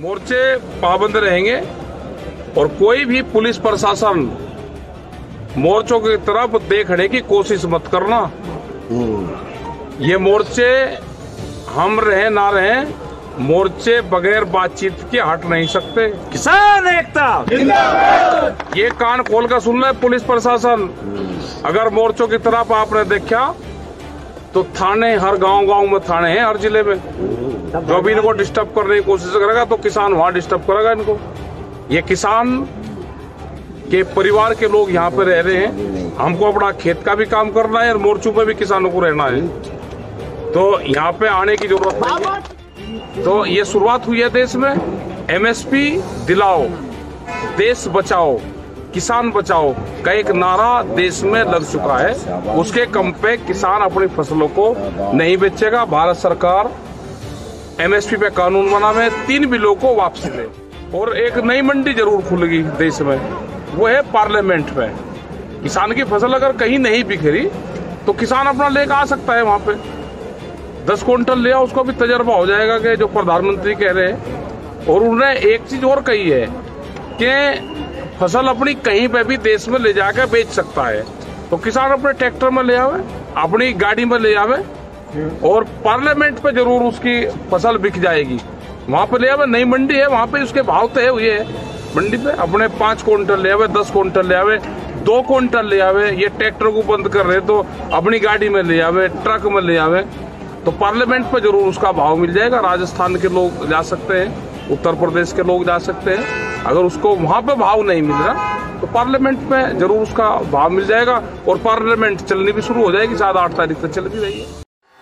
मोर्चे पाबंद रहेंगे और कोई भी पुलिस प्रशासन मोर्चों की तरफ देखने की कोशिश मत करना। ये मोर्चे हम रहे ना रहे, मोर्चे बगैर बातचीत के हट नहीं सकते। किसान एकता जिंदाबाद। ये कान खोल कर सुन ले पुलिस प्रशासन, अगर मोर्चों की तरफ आपने देखा तो थाने हर गांव में थाने हैं, हर जिले में। जो भी इनको डिस्टर्ब करने की कोशिश करेगा तो किसान वहां डिस्टर्ब करेगा इनको। ये किसान के परिवार के लोग यहाँ पे रह रहे हैं, हमको अपना खेत का भी काम करना है और मोर्चों पे भी किसानों को रहना है, तो यहाँ पे आने की जरूरत नहीं है। तो ये शुरुआत हुई है देश में, एमएसपी दिलाओ, देश बचाओ, किसान बचाओ का एक नारा देश में लग चुका है। उसके कम पे किसान अपनी फसलों को नहीं बेचेगा। भारत सरकार एमएसपी पे कानून बनावे, 3 बिलों को वापसी दे और एक नई मंडी जरूर खुलेगी देश में, वो है पार्लियामेंट में। किसान की फसल अगर कहीं नहीं बिखरी तो किसान अपना लेकर आ सकता है वहां पे, 10 क्विंटल ले आओ, उसको भी तजर्बा हो जाएगा कि जो प्रधानमंत्री कह रहे हैं। और उन्होंने एक चीज और कही है कि फसल अपनी कहीं पे भी देश में ले जाकर बेच सकता है, तो किसान अपने ट्रैक्टर में ले आवे, अपनी गाड़ी में ले आवे और पार्लियामेंट पे जरूर उसकी फसल बिक जाएगी। वहां पे ले आवे, नई मंडी है, वहां पे उसके भाव तय हुए है मंडी पे। अपने 5 क्विंटल ले आवे, 10 क्विंटल ले आवे, 2 क्विंटल ले आवे। ये ट्रैक्टर को बंद कर रहे तो अपनी गाड़ी में ले आवे, ट्रक में ले आवे, तो पार्लियामेंट पे जरूर उसका भाव मिल जाएगा। राजस्थान के लोग जा सकते हैं, उत्तर प्रदेश के लोग जा सकते हैं। अगर उसको वहां पे भाव नहीं मिल रहा तो पार्लियामेंट में जरूर उसका भाव मिल जाएगा और पार्लियामेंट चलनी भी शुरू हो जाएगी। शायद 8 तारीख तक चल भी रही है।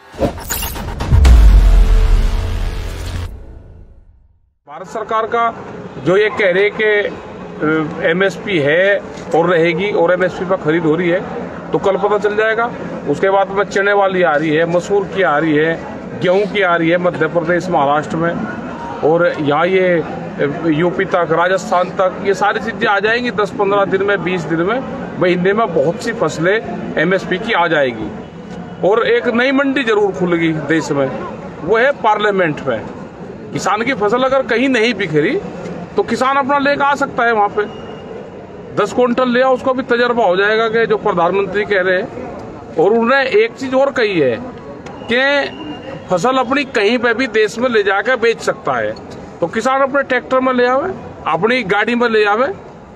भारत सरकार का जो ये कह रहे कि एमएसपी है और रहेगी और एमएसपी पर खरीद हो रही है, तो कल पता चल जाएगा। उसके बाद में चने वाली आ रही है, मसूर की आ रही है, गेहूं की आ रही है मध्य प्रदेश महाराष्ट्र में, और यहाँ ये यूपी तक, राजस्थान तक, ये सारी चीजें आ जाएंगी 10-15 दिन में, 20 दिन में, महीने में बहुत सी फसलें एमएसपी की आ जाएगी। और एक नई मंडी जरूर खुलेगी देश में, वो है पार्लियामेंट में। किसान की फसल अगर कहीं नहीं बिखरी तो किसान अपना लेकर आ सकता है वहां पे, 10 क्विंटल ले आओ, उसको भी तजर्बा हो जाएगा कि जो प्रधानमंत्री कह रहे हैं। और उन्होंने एक चीज और कही है कि फसल अपनी कहीं पे भी देश में ले जाकर बेच सकता है, तो किसान अपने ट्रैक्टर में ले आवे, अपनी गाड़ी में ले आवे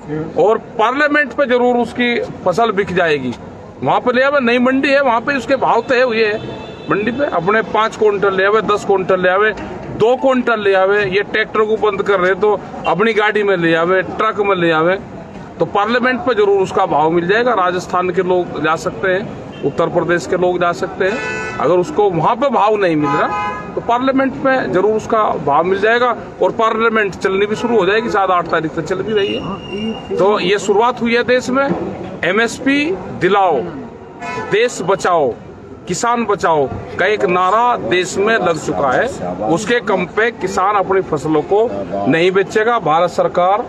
और पार्लियामेंट पे जरूर उसकी फसल बिक जाएगी। वहां पे ले आवे, नई मंडी है, वहां पे उसके भाव तय हुए है मंडी पे। अपने 5 क्विंटल ले आवे, 10 क्विंटल ले आवे, 2 क्विंटल ले आवे। ये ट्रैक्टर को बंद कर रहे तो अपनी गाड़ी में ले आवे, ट्रक में ले आवे, तो पार्लियामेंट पे जरूर उसका भाव मिल जाएगा। राजस्थान के लोग जा सकते हैं, उत्तर प्रदेश के लोग जा सकते हैं। अगर उसको वहां पे भाव नहीं मिल रहा तो पार्लियामेंट में जरूर उसका भाव मिल जाएगा और पार्लियामेंट चलनी भी शुरू हो जाएगी। शायद 8 तारीख तक चल भी रही है। तो ये शुरुआत हुई है देश में, एमएसपी दिलाओ, देश बचाओ, किसान बचाओ का एक नारा देश में लग चुका है। उसके कम पे किसान अपनी फसलों को नहीं बेचेगा। भारत सरकार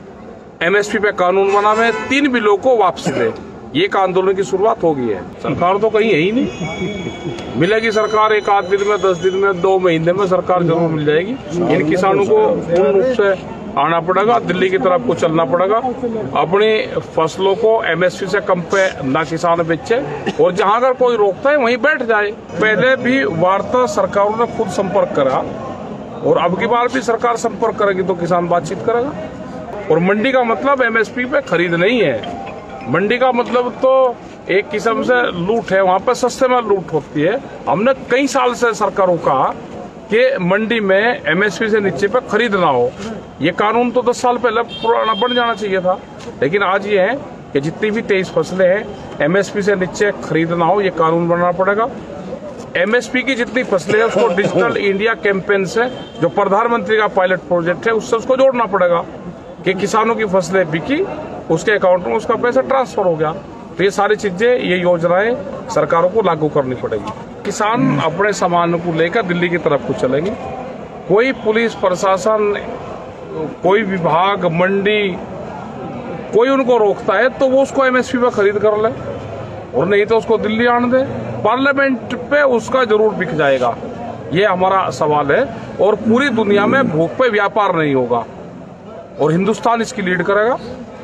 एमएसपी पे कानून बनावे, 3 बिलों को वापसी दे, ये एक आंदोलन की शुरुआत हो गई है। सरकार तो कहीं है ही नहीं, मिलेगी सरकार 1 आध दिन में, 10 दिन में, 2 महीने में सरकार जरूर मिल जाएगी। इन किसानों को पूर्ण रूप से आना पड़ेगा, दिल्ली की तरफ को चलना पड़ेगा। अपनी फसलों को एमएसपी से कम पे ना किसान बेचे और जहां अगर कोई रोकता है वहीं बैठ जाए। पहले भी वार्ता सरकारों ने खुद संपर्क करा और अब की बार भी सरकार संपर्क करेगी तो किसान बातचीत करेगा। और मंडी का मतलब एमएसपी पे खरीद नहीं है, मंडी का मतलब तो एक किस्म से लूट है, वहां पे सस्ते में लूट होती है। हमने कई साल से सरकारों का कि मंडी में एमएसपी से नीचे पे खरीद ना हो। ये कानून तो 10 साल पहले पुराना बन जाना चाहिए था, लेकिन आज ये है कि जितनी भी 23 फसलें हैं एमएसपी से नीचे खरीद ना हो, ये कानून बनाना पड़ेगा। एमएसपी की जितनी फसलें हैं उसको डिजिटल इंडिया कैंपेन से, जो प्रधानमंत्री का पायलट प्रोजेक्ट है, उससे उसको जोड़ना पड़ेगा कि किसानों की फसलें बिकी, उसके अकाउंट में उसका पैसा ट्रांसफर हो गया। तो ये सारी चीजें, ये योजनाएं सरकारों को लागू करनी पड़ेगी। किसान अपने सामान को लेकर दिल्ली की तरफ को चलेंगे। कोई पुलिस प्रशासन, कोई विभाग, मंडी, कोई उनको रोकता है तो वो उसको एमएसपी पर खरीद कर ले, और नहीं तो उसको दिल्ली आने दे। पार्लियामेंट पे उसका जरूर बिक जाएगा। ये हमारा सवाल है। और पूरी दुनिया में भूख पे व्यापार नहीं होगा और हिंदुस्तान इसकी लीड करेगा।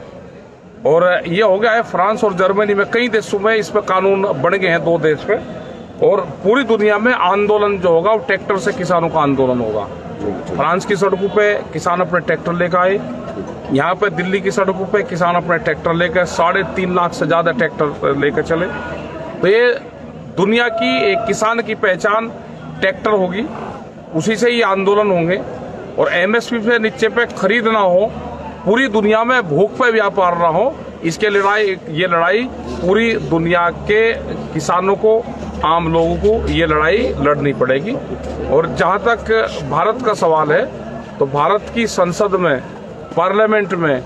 और ये हो गया है फ्रांस और जर्मनी में, कई देशों में इस पे कानून बन गए हैं, 2 देश पे। और पूरी दुनिया में आंदोलन जो होगा वो ट्रैक्टर से किसानों का आंदोलन होगा। फ्रांस की सड़कों पे किसान अपने ट्रैक्टर लेकर आए, यहाँ पे दिल्ली की सड़कों पे किसान अपने ट्रैक्टर लेकर 3.5 लाख से ज्यादा ट्रैक्टर लेकर चले। तो ये दुनिया की एक किसान की पहचान ट्रैक्टर होगी, उसी से ही आंदोलन होंगे। और एमएसपी से नीचे पे खरीद ना हो, पूरी दुनिया में भूख पे व्यापार ना हो, इसके ये लड़ाई पूरी दुनिया के किसानों को, आम लोगों को ये लड़ाई लड़नी पड़ेगी। और जहां तक भारत का सवाल है, तो भारत की संसद में, पार्लियामेंट में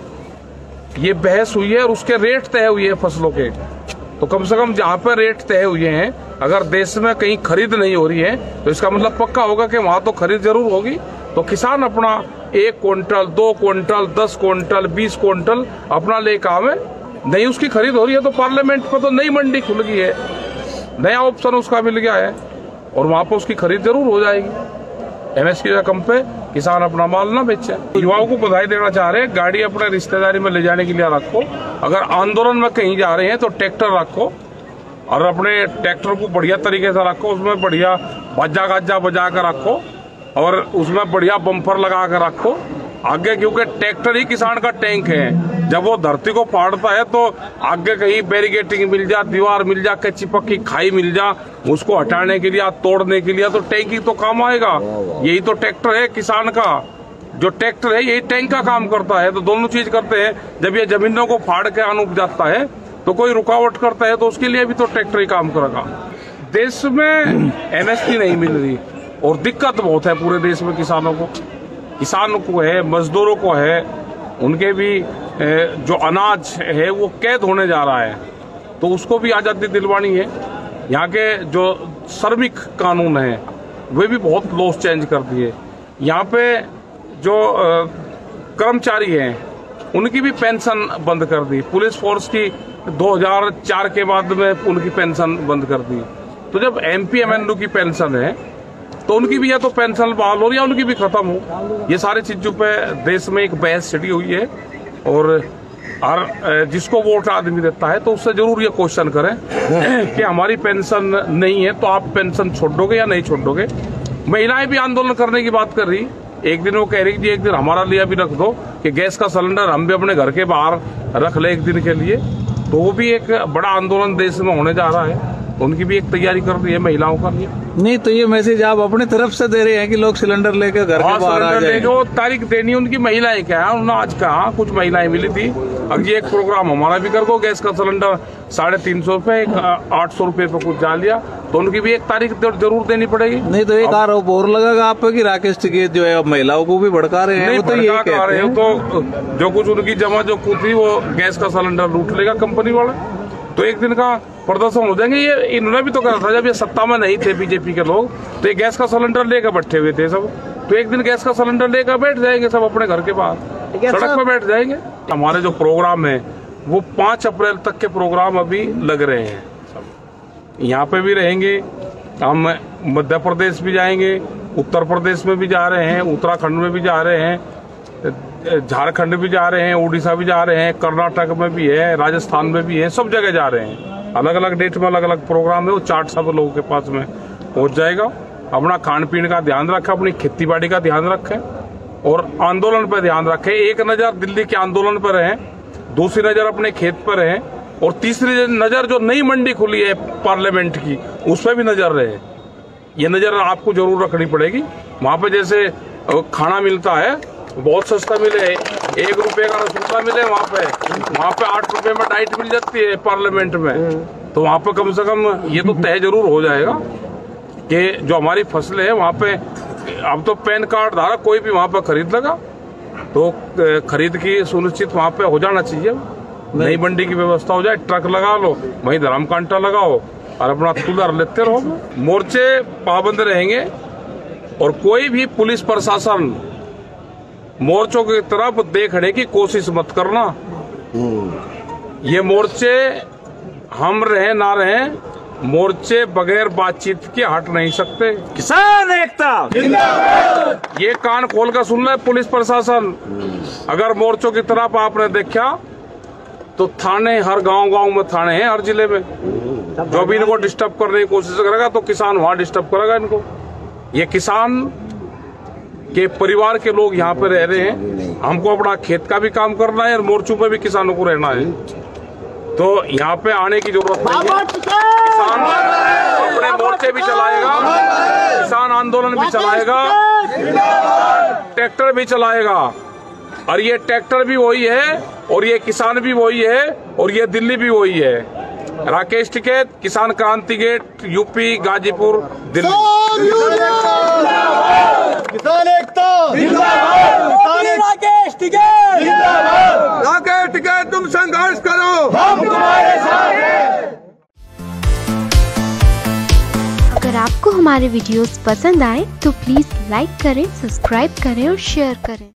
ये बहस हुई है और उसके रेट तय हुए हैं फसलों के। तो कम से कम जहां पर रेट तय हुए हैं, अगर देश में कहीं खरीद नहीं हो रही है तो इसका मतलब पक्का होगा कि वहां तो खरीद जरूर होगी। तो किसान अपना 1 क्विंटल, 2 क्विंटल, 10 क्विंटल, 20 क्विंटल अपना लेकर आवे। नहीं उसकी खरीद हो रही है तो पार्लियामेंट पर तो नई मंडी खुल गई है, नया ऑप्शन उसका मिल गया है और वहां पर उसकी खरीद जरूर हो जाएगी। एमएसपी की रकम पे किसान अपना माल ना बेचे। युवाओं को बधाई देना चाह रहे हैं, गाड़ी अपने रिश्तेदारी में ले जाने के लिए रखो। अगर आंदोलन में कहीं जा रहे हैं तो ट्रैक्टर रखो और अपने ट्रैक्टर को बढ़िया तरीके से रखो, उसमें बढ़िया बाजा गाजा बजा कर रखो और उसमें बढ़िया बम्पर लगा कर रखो आगे, क्योंकि ट्रैक्टर ही किसान का टैंक है। जब वो धरती को फाड़ता है तो आगे कहीं बैरिकेटिंग मिल जा, दीवार मिल जा, कच्ची पक्की खाई मिल जा, उसको हटाने के लिए, तोड़ने के लिए तो टैंक ही तो काम आएगा। यही तो ट्रैक्टर है किसान का, जो ट्रैक्टर है यही टैंक का काम करता है। तो दोनों चीज करते हैं। जब ये जमीनों को फाड़ के अन्न उग जाता है तो कोई रुकावट करता है तो उसके लिए भी तो ट्रैक्टर ही काम करेगा। देश में एमएसपी नहीं मिल रही और दिक्कत बहुत है पूरे देश में किसानों को है, मजदूरों को है, उनके भी जो अनाज है वो कैद होने जा रहा है, तो उसको भी आजादी दिलवानी है। यहाँ के जो श्रमिक कानून है वे भी बहुत लॉस चेंज कर दिए। यहाँ पे जो कर्मचारी हैं उनकी भी पेंशन बंद कर दी। पुलिस फोर्स की 2004 के बाद में उनकी पेंशन बंद कर दी। तो जब एमपीएमएनयू की पेंशन है तो उनकी भी या तो पेंशन बहाल हो या उनकी भी खत्म हो। ये सारी चीजों पे देश में एक बहस छिड़ी हुई है और हर जिसको वोट आदमी देता है तो उससे जरूर ये क्वेश्चन करें कि हमारी पेंशन नहीं है तो आप पेंशन छोड़ोगे या नहीं छोड़ोगे। महिलाएं भी आंदोलन करने की बात कर रही। एक दिन वो कह रही थी एक दिन हमारा लिए भी रख दो कि गैस का सिलेंडर हम भी अपने घर के बाहर रख ले एक दिन के लिए। तो वो भी एक बड़ा आंदोलन देश में होने जा रहा है, उनकी भी एक तैयारी कर रही है महिलाओं का लिए। नहीं तो ये मैसेज आप अपनी तरफ से दे रहे हैं कि लोग सिलेंडर लेकर घर के बाहर आ जाएंगे। वो तारीख देनी उनकी महिलाएं क्या है, उन्होंने आज कहा कुछ महिलाएं मिली थी। अब ये एक प्रोग्राम हमारा भी कर दो, गैस का सिलेंडर 350 रुपए, 800 रुपए पे कुछ डाल दिया, तो उनकी भी एक तारीख जरूर देनी पड़ेगी। नहीं तो एक आरोप और लगेगा आप पे कि राकेश टिकैत जो है अब महिलाओं को भी भड़का रहे हैं। नहीं, तो ये भड़का रहे हैं तो जो कुछ उनकी जमा जो कुछ थी वो गैस का सिलेंडर लूट लेगा कंपनी वाला, तो एक दिन का प्रदर्शन हो जाएंगे। ये इन्होंने भी तो कहा था जब ये सत्ता में नहीं थे बीजेपी के लोग, तो ये गैस का सिलेंडर लेकर बैठे हुए थे सब। तो एक दिन गैस का सिलेंडर लेकर बैठ जाएंगे सब अपने घर के बाहर, सड़क पे बैठ जाएंगे। हमारे जो प्रोग्राम है वो 5 अप्रैल तक के प्रोग्राम अभी लग रहे हैं सब। यहाँ पे भी रहेंगे, हम मध्य प्रदेश भी जाएंगे, उत्तर प्रदेश में भी जा रहे हैं, उत्तराखंड में भी जा रहे हैं, झारखंड भी जा रहे हैं, उड़ीसा भी जा रहे हैं, कर्नाटक में भी है, राजस्थान में भी है, सब जगह जा रहे हैं। अलग अलग डेट में अलग अलग प्रोग्राम है, वो चार्ट सब लोगों के पास में पहुंच जाएगा। अपना खान पीन का ध्यान रखें, अपनी खेती बाड़ी का ध्यान रखें और आंदोलन पर ध्यान रखें। एक नजर दिल्ली के आंदोलन पर है, दूसरी नजर अपने खेत पर है और तीसरी नजर जो नई मंडी खुली है पार्लियामेंट की उस पर भी नजर रहे। ये नजर आपको जरूर रखनी पड़ेगी। वहां पे जैसे खाना मिलता है बहुत सस्ता मिले, 1 रुपए का रसगुल्ला मिले, वहाँ पे 8 रुपए में डाइट मिल जाती है पार्लियामेंट में। तो वहाँ पे कम से कम ये तो तय जरूर हो जाएगा कि जो हमारी फसलें हैं वहाँ पे अब तो पैन कार्ड धारक कोई भी वहाँ पे खरीद लगा, तो खरीद की सुनिश्चित वहाँ पे हो जाना चाहिए। नई मंडी की व्यवस्था हो जाए, ट्रक लगा लो, वहीं धर्म कांटा लगाओ और अपना तुलर लेते रहो। मोर्चे पाबंद रहेंगे और कोई भी पुलिस प्रशासन मोर्चों की तरफ देखने की कोशिश मत करना। ये मोर्चे हम रहे ना रहे, मोर्चे बगैर बातचीत के हट नहीं सकते। किसान एकता जिंदाबाद। ये कान खोल कर सुन ले पुलिस प्रशासन। अगर मोर्चों की तरफ आपने देखा तो थाने हर गांव में थाने हैं, हर जिले में। जो भी इनको डिस्टर्ब करने की कोशिश करेगा तो किसान वहां डिस्टर्ब करेगा इनको। ये किसान के परिवार के लोग यहाँ पे रह रहे हैं। हमको अपना खेत का भी काम करना है और मोर्चों पे भी किसानों को रहना है, तो यहाँ पे आने की जरूरत नहीं है। किसान अपने मोर्चे भी चलाएगा, किसान आंदोलन भी चलाएगा, ट्रैक्टर भी चलाएगा। और ये ट्रैक्टर भी वही है और ये किसान भी वही है और ये दिल्ली भी वही है। राकेश टिकैत, किसान क्रांति गेट, यूपी, गाजीपुर, दिल्ली। किसान एकता जिंदाबाद। राकेश टिकैत जिंदाबाद। राकेश टिकैत तुम संघर्ष करो, हम तुम्हारे साथ हैं। अगर आपको हमारे वीडियोस पसंद आए तो प्लीज लाइक करें, सब्सक्राइब करें और शेयर करें।